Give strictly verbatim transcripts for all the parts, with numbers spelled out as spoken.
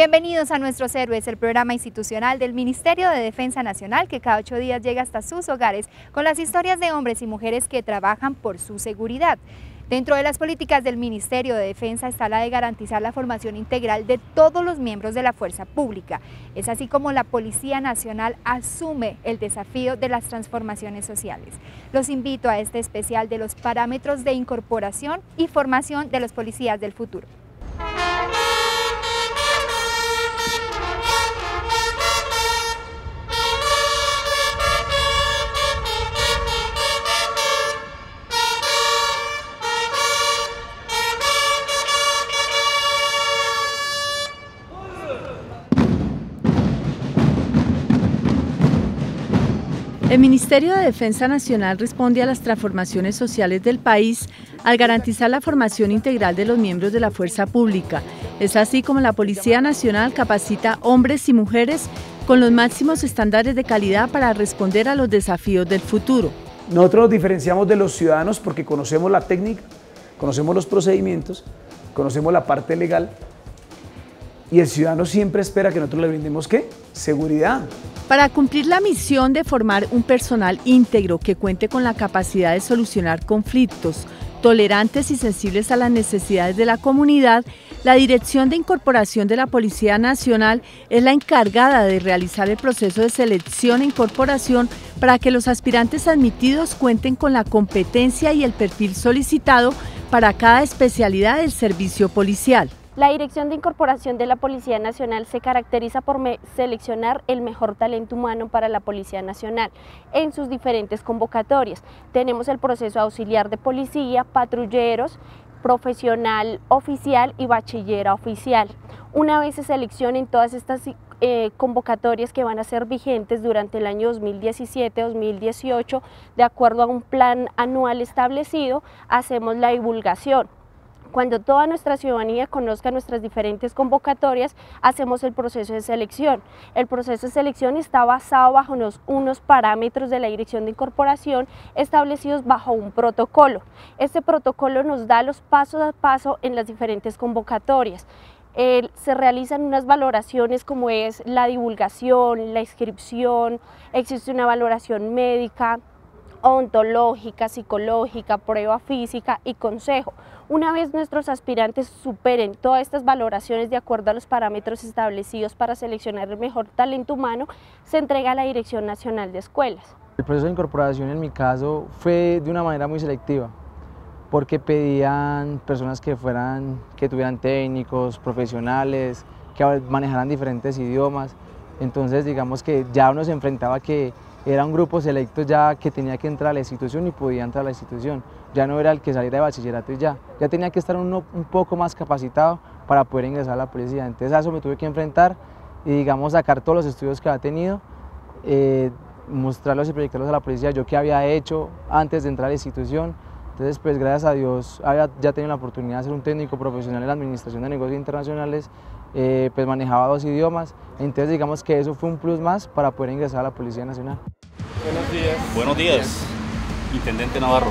Bienvenidos a Nuestros Héroes, el programa institucional del Ministerio de Defensa Nacional que cada ocho días llega hasta sus hogares con las historias de hombres y mujeres que trabajan por su seguridad. Dentro de las políticas del Ministerio de Defensa está la de garantizar la formación integral de todos los miembros de la fuerza pública. Es así como la Policía Nacional asume el desafío de las transformaciones sociales. Los invito a este especial de los parámetros de incorporación y formación de los policías del futuro. El Ministerio de Defensa Nacional responde a las transformaciones sociales del país al garantizar la formación integral de los miembros de la fuerza pública. Es así como la Policía Nacional capacita hombres y mujeres con los máximos estándares de calidad para responder a los desafíos del futuro. Nosotros nos diferenciamos de los ciudadanos porque conocemos la técnica, conocemos los procedimientos, conocemos la parte legal y el ciudadano siempre espera que nosotros le brindemos ¿qué? Seguridad. Para cumplir la misión de formar un personal íntegro que cuente con la capacidad de solucionar conflictos, tolerantes y sensibles a las necesidades de la comunidad, la Dirección de Incorporación de la Policía Nacional es la encargada de realizar el proceso de selección e incorporación para que los aspirantes admitidos cuenten con la competencia y el perfil solicitado para cada especialidad del servicio policial. La Dirección de Incorporación de la Policía Nacional se caracteriza por seleccionar el mejor talento humano para la Policía Nacional en sus diferentes convocatorias. Tenemos el proceso auxiliar de policía, patrulleros, profesional oficial y bachillera oficial. Una vez se seleccionen todas estas eh, convocatorias que van a ser vigentes durante el año dos mil diecisiete dos mil dieciocho, de acuerdo a un plan anual establecido, hacemos la divulgación. Cuando toda nuestra ciudadanía conozca nuestras diferentes convocatorias, hacemos el proceso de selección. El proceso de selección está basado bajo unos, unos parámetros de la Dirección de Incorporación establecidos bajo un protocolo. Este protocolo nos da los pasos a paso en las diferentes convocatorias. Eh, se realizan unas valoraciones como es la divulgación, la inscripción, existe una valoración médica, ontológica, psicológica, prueba física y consejo. Una vez nuestros aspirantes superen todas estas valoraciones de acuerdo a los parámetros establecidos para seleccionar el mejor talento humano, se entrega a la Dirección Nacional de Escuelas. El proceso de incorporación en mi caso fue de una manera muy selectiva, porque pedían personas que fueran, que tuvieran técnicos, profesionales, que manejaran diferentes idiomas. Entonces digamos que ya uno se enfrentaba a que era un grupo selecto ya que tenía que entrar a la institución y podía entrar a la institución. Ya no era el que saliera de bachillerato y ya. Ya tenía que estar uno un poco más capacitado para poder ingresar a la policía. Entonces a eso me tuve que enfrentar y digamos sacar todos los estudios que había tenido, eh, mostrarlos y proyectarlos a la policía, yo qué había hecho antes de entrar a la institución. Entonces pues gracias a Dios había ya tenido la oportunidad de ser un técnico profesional en la Administración de Negocios Internacionales, eh, pues manejaba dos idiomas, entonces digamos que eso fue un plus más para poder ingresar a la Policía Nacional. Buenos días. Buenos días, Intendente Navarro.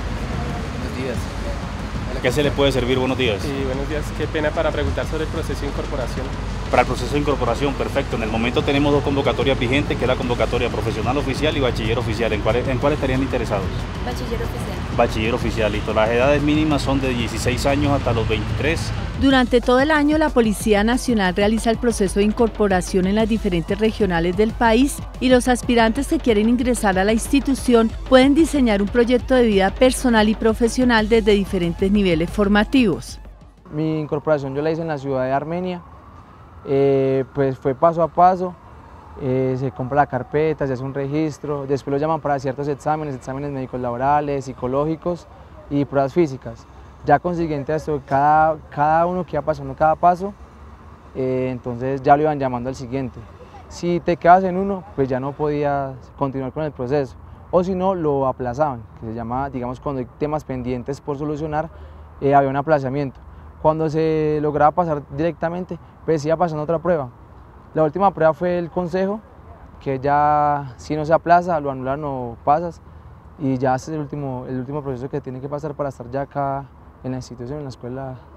Buenos días. ¿Qué se le puede servir? Buenos días. Sí, buenos días. Qué pena para preguntar sobre el proceso de incorporación. Para el proceso de incorporación, perfecto. En el momento tenemos dos convocatorias vigentes, que es la convocatoria profesional oficial y bachiller oficial. ¿En cuál, en cuál estarían interesados? Bachiller oficial. Bachiller oficial, listo. Las edades mínimas son de dieciséis años hasta los veintitrés. Durante todo el año, la Policía Nacional realiza el proceso de incorporación en las diferentes regionales del país y los aspirantes que quieren ingresar a la institución pueden diseñar un proyecto de vida personal y profesional desde diferentes niveles formativos. Mi incorporación yo la hice en la ciudad de Armenia, eh, pues fue paso a paso, eh, se compra la carpeta, se hace un registro, después lo llaman para ciertos exámenes, exámenes médicos laborales, psicológicos y pruebas físicas. Ya consiguiente a esto, cada, cada uno que iba pasando cada paso, eh, entonces ya lo iban llamando al siguiente. Si te quedas en uno, pues ya no podías continuar con el proceso, o si no, lo aplazaban, que se llama, digamos, cuando hay temas pendientes por solucionar, eh, había un aplazamiento. Cuando se lograba pasar directamente, pues iba pasando otra prueba. La última prueba fue el consejo, que ya si no se aplaza, lo anulan o pasas, y ya es el último, el último proceso que tiene que pasar para estar ya acá en la institución, en la escuela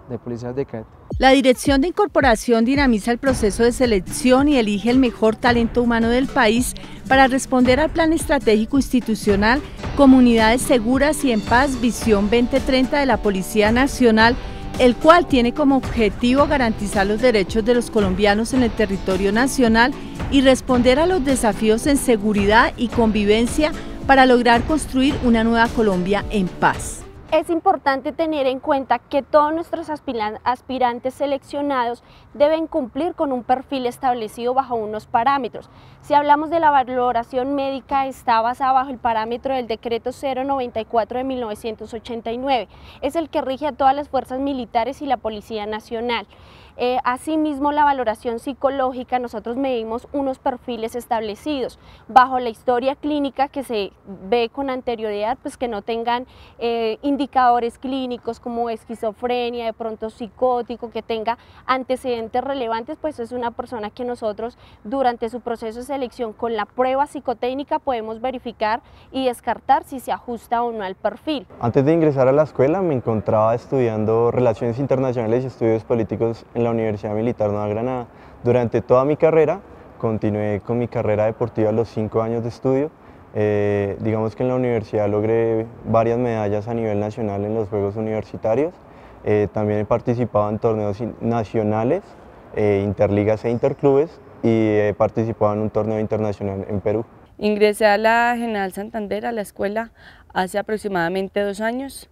de policías de cadete. La Dirección de Incorporación dinamiza el proceso de selección y elige el mejor talento humano del país para responder al Plan Estratégico Institucional Comunidades Seguras y en Paz Visión veinte treinta de la Policía Nacional, el cual tiene como objetivo garantizar los derechos de los colombianos en el territorio nacional y responder a los desafíos en seguridad y convivencia para lograr construir una nueva Colombia en paz. Es importante tener en cuenta que todos nuestros aspirantes seleccionados deben cumplir con un perfil establecido bajo unos parámetros. Si hablamos de la valoración médica, está basada bajo el parámetro del decreto cero noventa y cuatro de mil novecientos ochenta y nueve, es el que rige a todas las fuerzas militares y la Policía Nacional. Eh, asimismo, la valoración psicológica, nosotros medimos unos perfiles establecidos bajo la historia clínica que se ve con anterioridad, pues que no tengan eh, indicadores clínicos como esquizofrenia, de pronto psicótico, que tenga antecedentes relevantes, pues es una persona que nosotros durante su proceso de selección con la prueba psicotécnica podemos verificar y descartar si se ajusta o no al perfil. Antes de ingresar a la escuela me encontraba estudiando Relaciones Internacionales y Estudios Políticos en la Universidad Militar Nueva Granada. Durante toda mi carrera continué con mi carrera deportiva los cinco años de estudio. Eh, digamos que en la universidad logré varias medallas a nivel nacional en los Juegos Universitarios. Eh, también he participado en torneos nacionales, eh, interligas e interclubes, y he participado en un torneo internacional en Perú. Ingresé a la General Santander, a la escuela, hace aproximadamente dos años.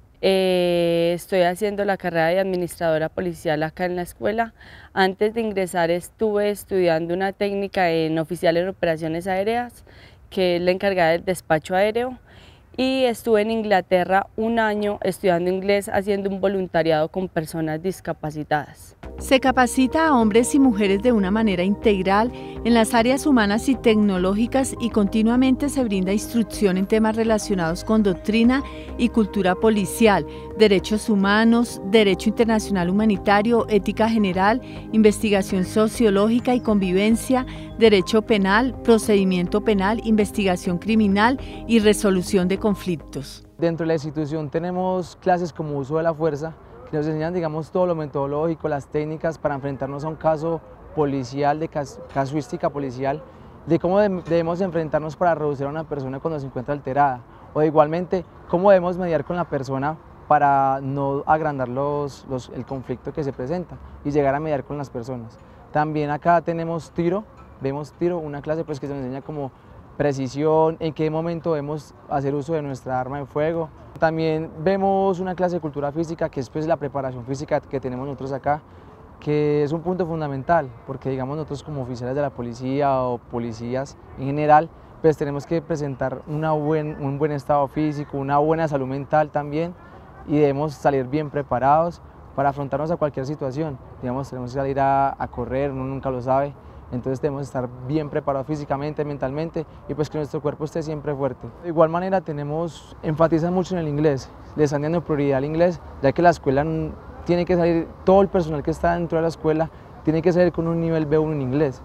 Eh, estoy haciendo la carrera de administradora policial acá en la escuela. Antes de ingresar estuve estudiando una técnica en oficial en operaciones aéreas, que es la encargada del despacho aéreo, y estuve en Inglaterra un año estudiando inglés, haciendo un voluntariado con personas discapacitadas. Se capacita a hombres y mujeres de una manera integral en las áreas humanas y tecnológicas y continuamente se brinda instrucción en temas relacionados con doctrina y cultura policial, derechos humanos, derecho internacional humanitario, ética general, investigación sociológica y convivencia, derecho penal, procedimiento penal, investigación criminal y resolución de conflictos. Dentro de la institución tenemos clases como uso de la fuerza, que nos enseñan, digamos, todo lo metodológico, las técnicas para enfrentarnos a un caso policial, de cas casuística policial, de cómo de debemos enfrentarnos para reducir a una persona cuando se encuentra alterada, o de igualmente cómo debemos mediar con la persona para no agrandar los, los, el conflicto que se presenta y llegar a mediar con las personas. También acá tenemos tiro, vemos tiro, una clase pues que se nos enseña como precisión, en qué momento debemos hacer uso de nuestra arma de fuego. También vemos una clase de cultura física, que es pues la preparación física que tenemos nosotros acá, que es un punto fundamental, porque digamos nosotros como oficiales de la policía o policías en general, pues tenemos que presentar una buen, un buen estado físico, una buena salud mental también, y debemos salir bien preparados para afrontarnos a cualquier situación. Digamos, tenemos que salir a, a correr, uno nunca lo sabe. Entonces debemos estar bien preparados físicamente, mentalmente, y pues que nuestro cuerpo esté siempre fuerte. De igual manera tenemos, enfatizan mucho en el inglés, les están dando prioridad al inglés, ya que la escuela tiene que salir, todo el personal que está dentro de la escuela tiene que salir con un nivel B uno en inglés.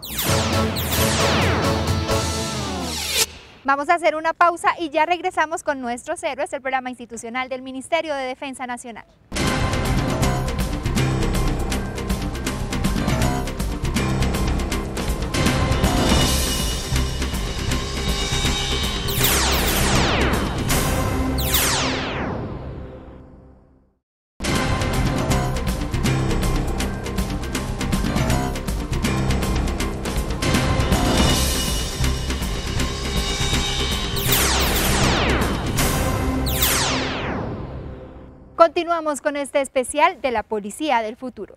Vamos a hacer una pausa y ya regresamos con Nuestros Héroes, el programa institucional del Ministerio de Defensa Nacional. Continuamos con este especial de la Policía del Futuro.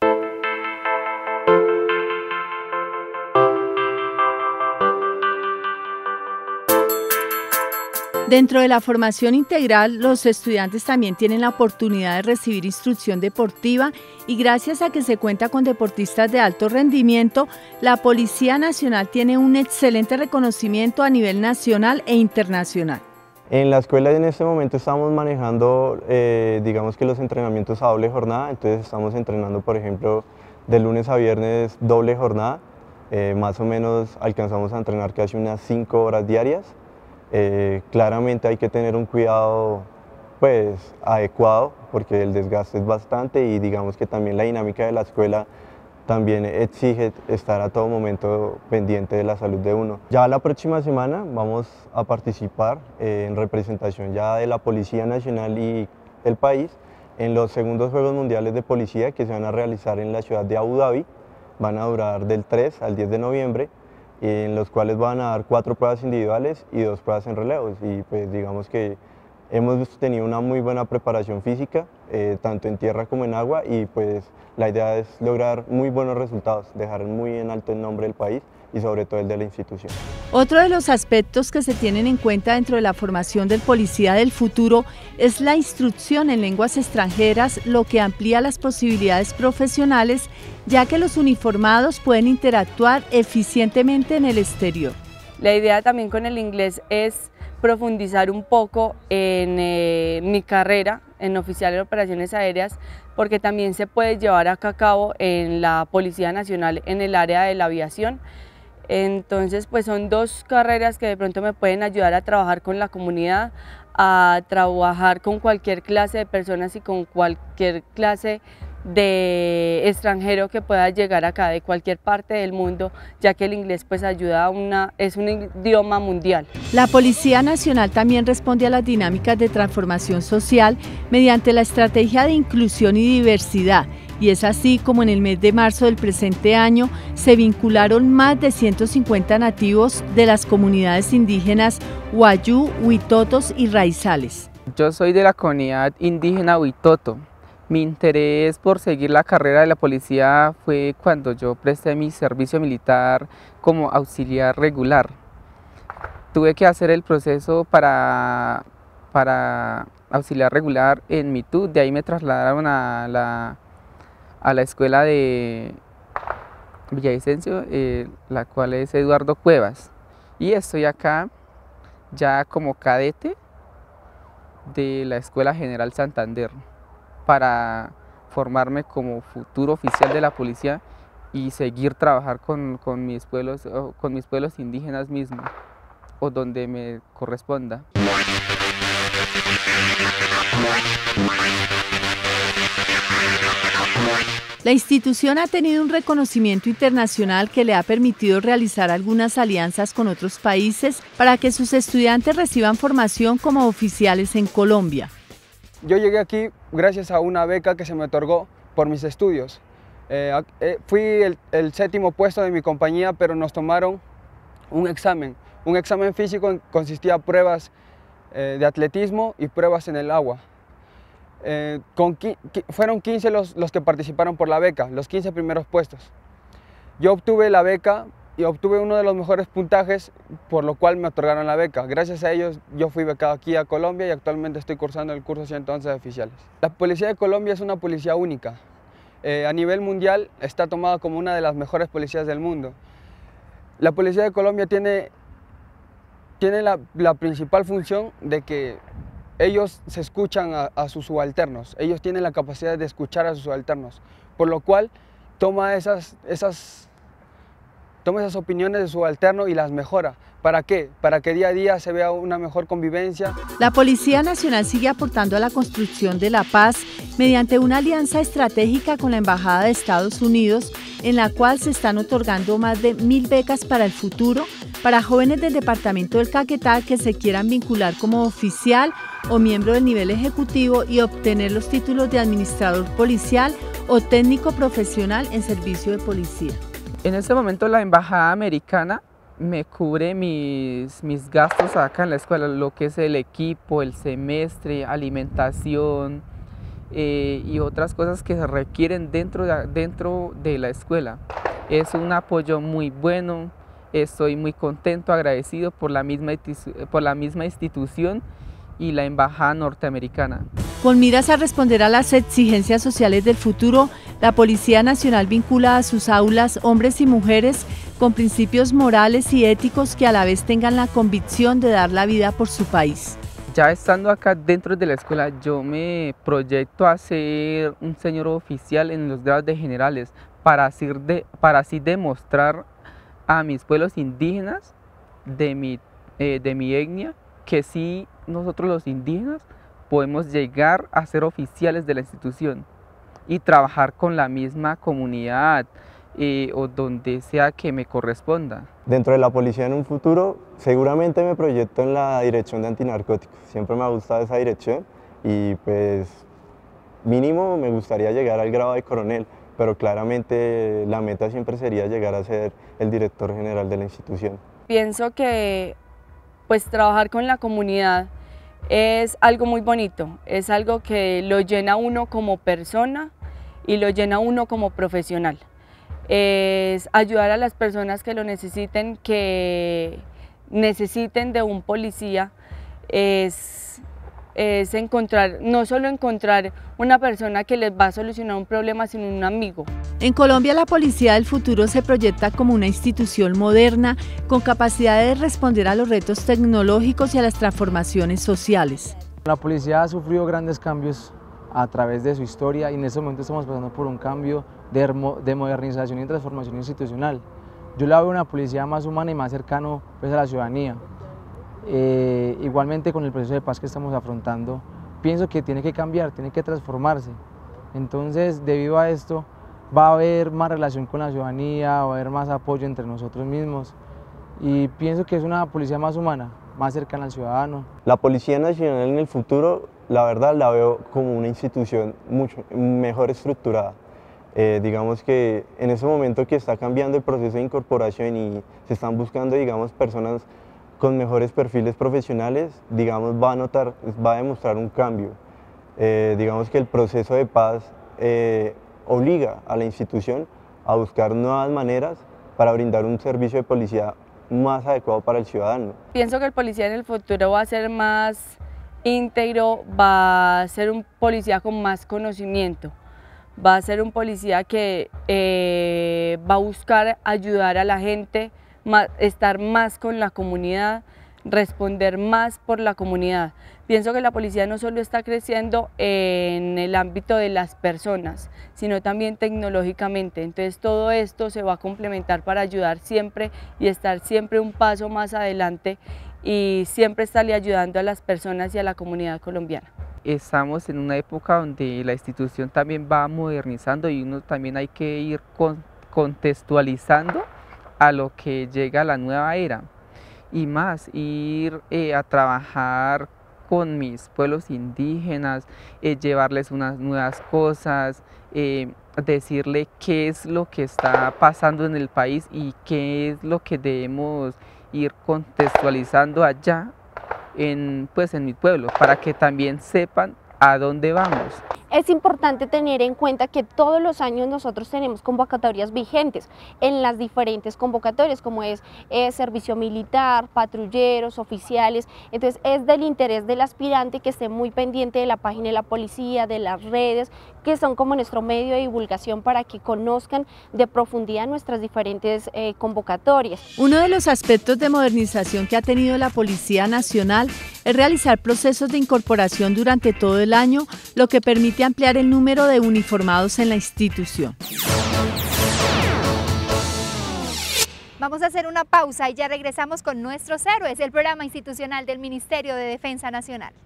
Dentro de la formación integral, los estudiantes también tienen la oportunidad de recibir instrucción deportiva y gracias a que se cuenta con deportistas de alto rendimiento, la Policía Nacional tiene un excelente reconocimiento a nivel nacional e internacional. En la escuela en este momento estamos manejando, eh, digamos que los entrenamientos a doble jornada, entonces estamos entrenando, por ejemplo, de lunes a viernes doble jornada, eh, más o menos alcanzamos a entrenar casi unas cinco horas diarias. Eh, claramente hay que tener un cuidado pues, adecuado porque el desgaste es bastante y digamos que también la dinámica de la escuela también exige estar a todo momento pendiente de la salud de uno. Ya la próxima semana vamos a participar eh, en representación ya de la Policía Nacional y el país en los segundos Juegos Mundiales de Policía que se van a realizar en la ciudad de Abu Dhabi. Van a durar del tres al diez de noviembre, en los cuales van a dar cuatro pruebas individuales y dos pruebas en relevos. Y pues digamos que hemos tenido una muy buena preparación física, eh, tanto en tierra como en agua, y pues la idea es lograr muy buenos resultados, dejar muy en alto el nombre del país y sobre todo el de la institución. Otro de los aspectos que se tienen en cuenta dentro de la formación del policía del futuro es la instrucción en lenguas extranjeras, lo que amplía las posibilidades profesionales, ya que los uniformados pueden interactuar eficientemente en el exterior. La idea también con el inglés es profundizar un poco en eh, mi carrera en oficial de operaciones aéreas, porque también se puede llevar a cabo en la Policía Nacional en el área de la aviación. Entonces, pues son dos carreras que de pronto me pueden ayudar a trabajar con la comunidad, a trabajar con cualquier clase de personas y con cualquier clase de extranjero que pueda llegar acá de cualquier parte del mundo, ya que el inglés pues ayuda a una, es un idioma mundial. La Policía Nacional también responde a las dinámicas de transformación social mediante la estrategia de inclusión y diversidad, y es así como en el mes de marzo del presente año se vincularon más de ciento cincuenta nativos de las comunidades indígenas Wayuu, Huitotos y Raizales. Yo soy de la comunidad indígena Huitoto. Mi interés por seguir la carrera de la policía fue cuando yo presté mi servicio militar como auxiliar regular. Tuve que hacer el proceso para, para auxiliar regular en Mitú, de ahí me trasladaron a la, a la escuela de Villavicencio, eh, la cual es Eduardo Cuevas. Y estoy acá ya como cadete de la Escuela General Santander, para formarme como futuro oficial de la policía y seguir trabajar con, con, mis pueblos, con mis pueblos indígenas mismos, o donde me corresponda. La institución ha tenido un reconocimiento internacional que le ha permitido realizar algunas alianzas con otros países para que sus estudiantes reciban formación como oficiales en Colombia. Yo llegué aquí gracias a una beca que se me otorgó por mis estudios. Eh, eh, fui el, el séptimo puesto de mi compañía, pero nos tomaron un examen. Un examen físico consistía en pruebas eh, de atletismo y pruebas en el agua. Eh, con, fueron quince los, los que participaron por la beca, los quince primeros puestos. Yo obtuve la beca y obtuve uno de los mejores puntajes, por lo cual me otorgaron la beca. Gracias a ellos yo fui becado aquí a Colombia y actualmente estoy cursando el curso ciento once de oficiales. La Policía de Colombia es una policía única. Eh, a nivel mundial está tomada como una de las mejores policías del mundo. La Policía de Colombia tiene, tiene la, la principal función de que ellos se escuchan a, a sus subalternos, ellos tienen la capacidad de escuchar a sus subalternos, por lo cual toma esas, esas Toma esas opiniones de subalterno y las mejora. ¿Para qué? Para que día a día se vea una mejor convivencia. La Policía Nacional sigue aportando a la construcción de la paz mediante una alianza estratégica con la Embajada de Estados Unidos, en la cual se están otorgando más de mil becas para el futuro para jóvenes del departamento del Caquetá que se quieran vincular como oficial o miembro del nivel ejecutivo y obtener los títulos de administrador policial o técnico profesional en servicio de policía. En este momento la Embajada Americana me cubre mis, mis gastos acá en la escuela, lo que es el equipo, el semestre, alimentación eh, y otras cosas que se requieren dentro de, dentro de la escuela. Es un apoyo muy bueno, estoy muy contento, agradecido por la misma, por la misma institución y la Embajada Norteamericana. Con miras a responder a las exigencias sociales del futuro, la Policía Nacional vincula a sus aulas hombres y mujeres con principios morales y éticos que a la vez tengan la convicción de dar la vida por su país. Ya estando acá dentro de la escuela, yo me proyecto a ser un señor oficial en los grados de generales para así, de, para así demostrar a mis pueblos indígenas de mi, eh, de mi etnia que sí, nosotros los indígenas podemos llegar a ser oficiales de la institución y trabajar con la misma comunidad eh, o donde sea que me corresponda. Dentro de la policía en un futuro, seguramente me proyecto en la dirección de antinarcóticos. Siempre me ha gustado esa dirección y pues mínimo me gustaría llegar al grado de coronel, pero claramente la meta siempre sería llegar a ser el director general de la institución. Pienso que pues trabajar con la comunidad es algo muy bonito, es algo que lo llena uno como persona y lo llena uno como profesional. Es ayudar a las personas que lo necesiten, que necesiten de un policía, es, es encontrar, no solo encontrar una persona que les va a solucionar un problema, sino un amigo. En Colombia, la Policía del Futuro se proyecta como una institución moderna con capacidad de responder a los retos tecnológicos y a las transformaciones sociales. La policía ha sufrido grandes cambios a través de su historia y en este momento estamos pasando por un cambio de, de modernización y transformación institucional. Yo la veo una policía más humana y más cercano pues, a la ciudadanía. Eh, igualmente con el proceso de paz que estamos afrontando, pienso que tiene que cambiar, tiene que transformarse. Entonces, debido a esto, va a haber más relación con la ciudadanía, va a haber más apoyo entre nosotros mismos y pienso que es una policía más humana, más cercana al ciudadano. La Policía Nacional en el futuro, la verdad, la veo como una institución mucho mejor estructurada. Eh, digamos que en ese momento que está cambiando el proceso de incorporación y se están buscando, digamos, personas con mejores perfiles profesionales, digamos, va a notar, va a demostrar un cambio. Eh, digamos que el proceso de paz eh, obliga a la institución a buscar nuevas maneras para brindar un servicio de policía más adecuado para el ciudadano. Pienso que el policía en el futuro va a ser más íntegro, va a ser un policía con más conocimiento, va a ser un policía que eh, va a buscar ayudar a la gente, más, estar más con la comunidad, responder más por la comunidad. Pienso que la policía no solo está creciendo en el ámbito de las personas, sino también tecnológicamente. Entonces todo esto se va a complementar para ayudar siempre y estar siempre un paso más adelante y siempre estarle ayudando a las personas y a la comunidad colombiana. Estamos en una época donde la institución también va modernizando y uno también hay que ir con, contextualizando a lo que llega la nueva era. Y más, ir eh, a trabajar con mis pueblos indígenas, eh, llevarles unas nuevas cosas, eh, decirle qué es lo que está pasando en el país y qué es lo que debemos ir contextualizando allá en, pues, en mi pueblo, para que también sepan a dónde vamos. Es importante tener en cuenta que todos los años nosotros tenemos convocatorias vigentes en las diferentes convocatorias, como es eh, servicio militar, patrulleros, oficiales. Entonces es del interés del aspirante que esté muy pendiente de la página de la policía, de las redes, que son como nuestro medio de divulgación para que conozcan de profundidad nuestras diferentes eh, convocatorias. Uno de los aspectos de modernización que ha tenido la Policía Nacional es realizar procesos de incorporación durante todo el año, lo que permite ampliar el número de uniformados en la institución. Vamos a hacer una pausa y ya regresamos con Nuestros Héroes, el programa institucional del Ministerio de Defensa Nacional.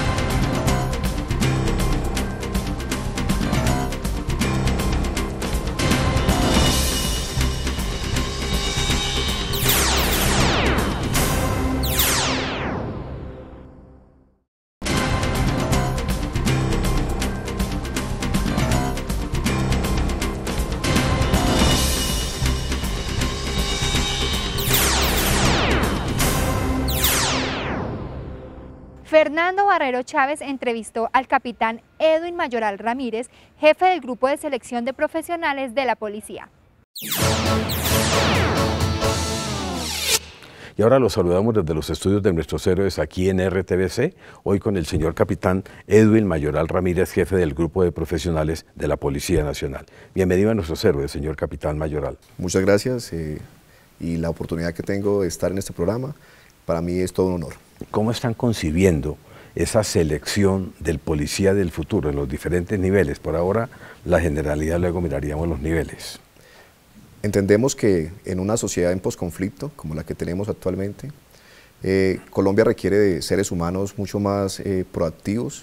Fernando Barrero Chávez entrevistó al capitán Edwin Mayoral Ramírez, jefe del grupo de selección de profesionales de la policía. Y ahora los saludamos desde los estudios de Nuestros Héroes aquí en R T V C, hoy con el señor capitán Edwin Mayoral Ramírez, jefe del grupo de profesionales de la Policía Nacional. Bienvenido a Nuestros Héroes, señor capitán Mayoral. Muchas gracias eh, y la oportunidad que tengo de estar en este programa, para mí es todo un honor. ¿Cómo están concibiendo esa selección del policía del futuro en los diferentes niveles? Por ahora la generalidad, luego miraríamos los niveles. Entendemos que en una sociedad en posconflicto, como la que tenemos actualmente, eh, Colombia requiere de seres humanos mucho más eh, proactivos,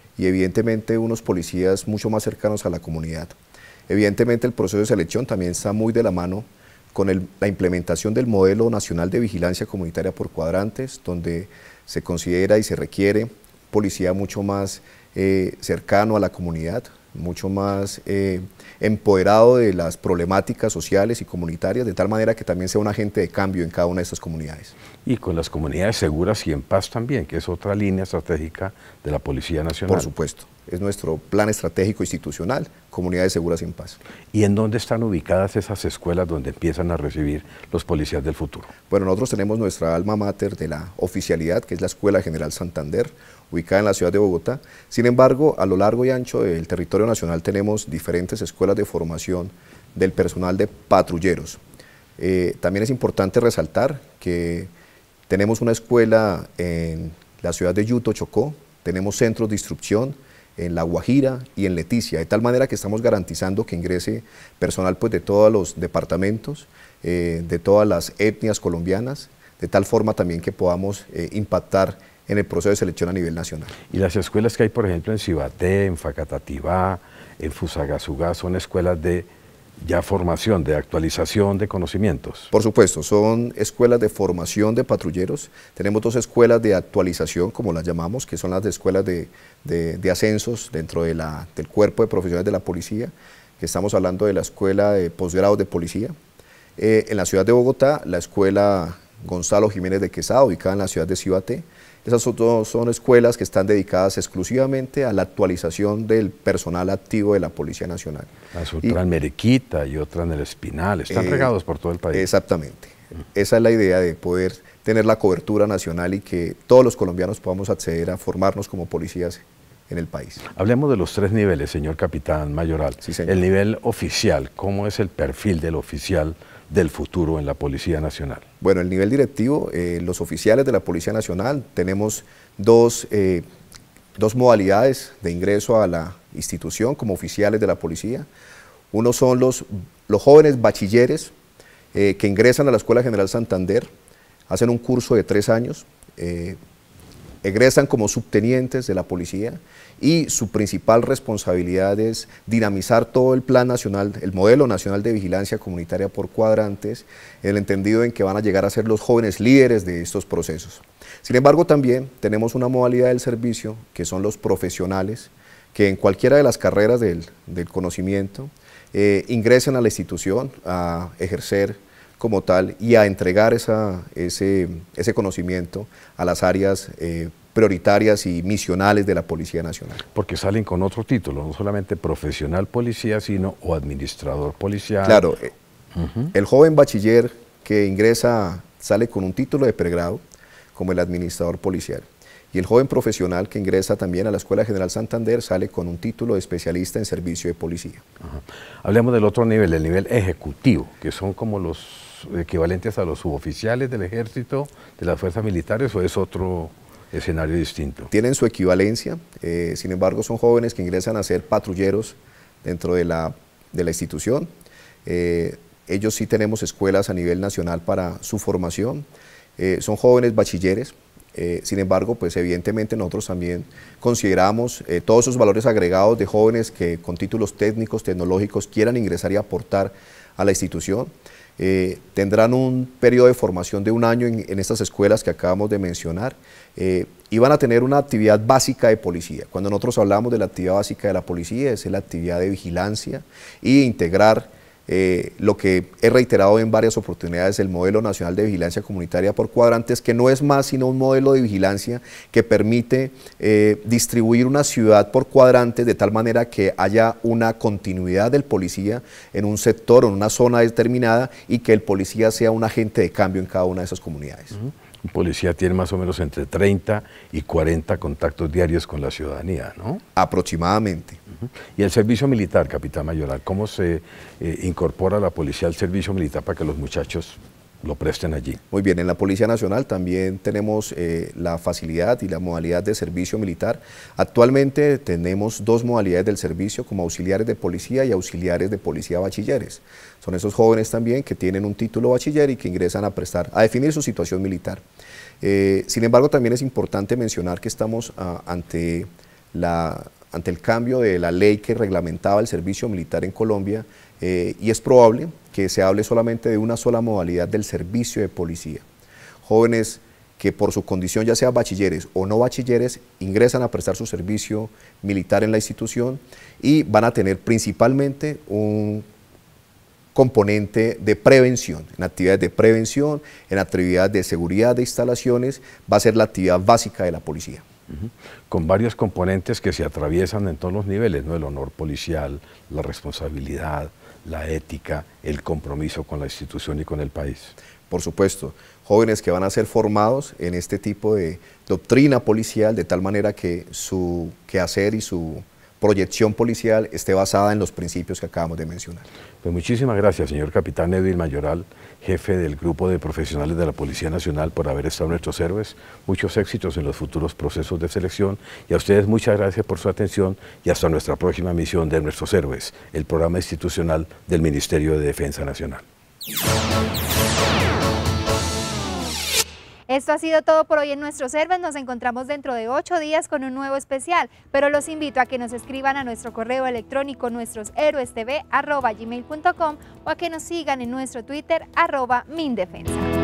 y evidentemente unos policías mucho más cercanos a la comunidad. Evidentemente el proceso de selección también está muy de la mano con el, la implementación del modelo nacional de vigilancia comunitaria por cuadrantes, donde se considera y se requiere policía mucho más eh, cercano a la comunidad, mucho más eh, empoderado de las problemáticas sociales y comunitarias, de tal manera que también sea un agente de cambio en cada una de estas comunidades. Y con las comunidades seguras y en paz también, que es otra línea estratégica de la Policía Nacional. Por supuesto, es nuestro plan estratégico institucional, comunidades seguras y en paz. ¿Y en dónde están ubicadas esas escuelas donde empiezan a recibir los policías del futuro? Bueno, nosotros tenemos nuestra alma mater de la oficialidad, que es la Escuela General Santander, ubicada en la ciudad de Bogotá. Sin embargo, a lo largo y ancho del territorio nacional tenemos diferentes escuelas de formación del personal de patrulleros. Eh, también es importante resaltar que tenemos una escuela en la ciudad de Yuto, Chocó, tenemos centros de instrucción en La Guajira y en Leticia, de tal manera que estamos garantizando que ingrese personal pues, de todos los departamentos, eh, de todas las etnias colombianas, de tal forma también que podamos eh, impactar en el proceso de selección a nivel nacional. Y las escuelas que hay, por ejemplo, en Cibaté, en Facatativá, en Fusagasugá, son escuelas de ya formación, de actualización de conocimientos. Por supuesto, son escuelas de formación de patrulleros. Tenemos dos escuelas de actualización, como las llamamos, que son las de escuelas de, de, de ascensos dentro de la, del cuerpo de profesionales de la policía, que estamos hablando de la escuela de posgrados de policía. Eh, en la ciudad de Bogotá, la escuela Gonzalo Jiménez de Quesada, ubicada en la ciudad de Cibaté. Esas son, son escuelas que están dedicadas exclusivamente a la actualización del personal activo de la Policía Nacional. Las otra en Merequita y otra en el Espinal, están eh, regados por todo el país. Exactamente. Uh-huh. Esa es la idea de poder tener la cobertura nacional y que todos los colombianos podamos acceder a formarnos como policías en el país. Hablemos de los tres niveles, señor capitán mayoral. Sí, señor. El nivel oficial, ¿cómo es el perfil del oficial del futuro en la Policía Nacional? Bueno, el nivel directivo, eh, los oficiales de la Policía Nacional, tenemos dos, eh, dos modalidades de ingreso a la institución como oficiales de la policía. Uno son los, los jóvenes bachilleres eh, que ingresan a la Escuela General Santander, hacen un curso de tres años, eh, egresan como subtenientes de la policía y su principal responsabilidad es dinamizar todo el plan nacional, el modelo nacional de vigilancia comunitaria por cuadrantes, en el entendido en que van a llegar a ser los jóvenes líderes de estos procesos. Sin embargo, también tenemos una modalidad del servicio que son los profesionales, que en cualquiera de las carreras del, del conocimiento eh, ingresan a la institución a ejercer como tal y a entregar esa, ese, ese conocimiento a las áreas eh, prioritarias y misionales de la Policía Nacional. Porque salen con otro título, no solamente profesional policía, sino o administrador policial. Claro, eh, uh-huh. El joven bachiller que ingresa sale con un título de pregrado como el administrador policial. Y el joven profesional que ingresa también a la Escuela General Santander sale con un título de especialista en servicio de policía. Ajá. Hablemos del otro nivel, el nivel ejecutivo, que son como los equivalentes a los suboficiales del ejército, de las fuerzas militares, o es otro escenario distinto. Tienen su equivalencia, eh, sin embargo son jóvenes que ingresan a ser patrulleros dentro de la, de la institución. Eh, ellos sí tenemos escuelas a nivel nacional para su formación, eh, son jóvenes bachilleres. Eh, sin embargo, pues evidentemente nosotros también consideramos eh, todos esos valores agregados de jóvenes que con títulos técnicos, tecnológicos quieran ingresar y aportar a la institución. Eh, tendrán un periodo de formación de un año en, en estas escuelas que acabamos de mencionar eh, y van a tener una actividad básica de policía. Cuando nosotros hablamos de la actividad básica de la policía es la actividad de vigilancia y integrar Eh, lo que he reiterado en varias oportunidades, el modelo nacional de vigilancia comunitaria por cuadrantes, que no es más sino un modelo de vigilancia que permite eh, distribuir una ciudad por cuadrantes de tal manera que haya una continuidad del policía en un sector o en una zona determinada y que el policía sea un agente de cambio en cada una de esas comunidades. Uh-huh. Un policía tiene más o menos entre treinta y cuarenta contactos diarios con la ciudadanía, ¿no? Aproximadamente. Uh-huh. Y el servicio militar, capitán mayoral, ¿cómo se eh, incorpora la policía al servicio militar para que los muchachos lo presten allí? Muy bien, en la Policía Nacional también tenemos eh, la facilidad y la modalidad de servicio militar. Actualmente tenemos dos modalidades del servicio como auxiliares de policía y auxiliares de policía bachilleres. Son esos jóvenes también que tienen un título bachiller y que ingresan a prestar, a definir su situación militar. Eh, sin embargo, también es importante mencionar que estamos uh, ante la, ante el cambio de la ley que reglamentaba el servicio militar en Colombia, eh, y es probable que se hable solamente de una sola modalidad del servicio de policía. Jóvenes que por su condición, ya sea bachilleres o no bachilleres, ingresan a prestar su servicio militar en la institución y van a tener principalmente un componente de prevención, en actividades de prevención, en actividades de seguridad de instalaciones, va a ser la actividad básica de la policía. Uh-huh. Con varios componentes que se atraviesan en todos los niveles, ¿no? El honor policial, la responsabilidad, la ética, el compromiso con la institución y con el país. Por supuesto, jóvenes que van a ser formados en este tipo de doctrina policial, de tal manera que su quehacer y su proyección policial esté basada en los principios que acabamos de mencionar. Pues muchísimas gracias, señor capitán Edwin Mayoral, jefe del Grupo de Profesionales de la Policía Nacional, por haber estado nuestros héroes. Muchos éxitos en los futuros procesos de selección, y a ustedes muchas gracias por su atención, y hasta nuestra próxima misión de Nuestros Héroes, el programa institucional del Ministerio de Defensa Nacional. Esto ha sido todo por hoy en Nuestros Héroes. Nos encontramos dentro de ocho días con un nuevo especial, pero los invito a que nos escriban a nuestro correo electrónico nuestroshéroestv arroba gmail punto com o a que nos sigan en nuestro Twitter arroba Mindefensa.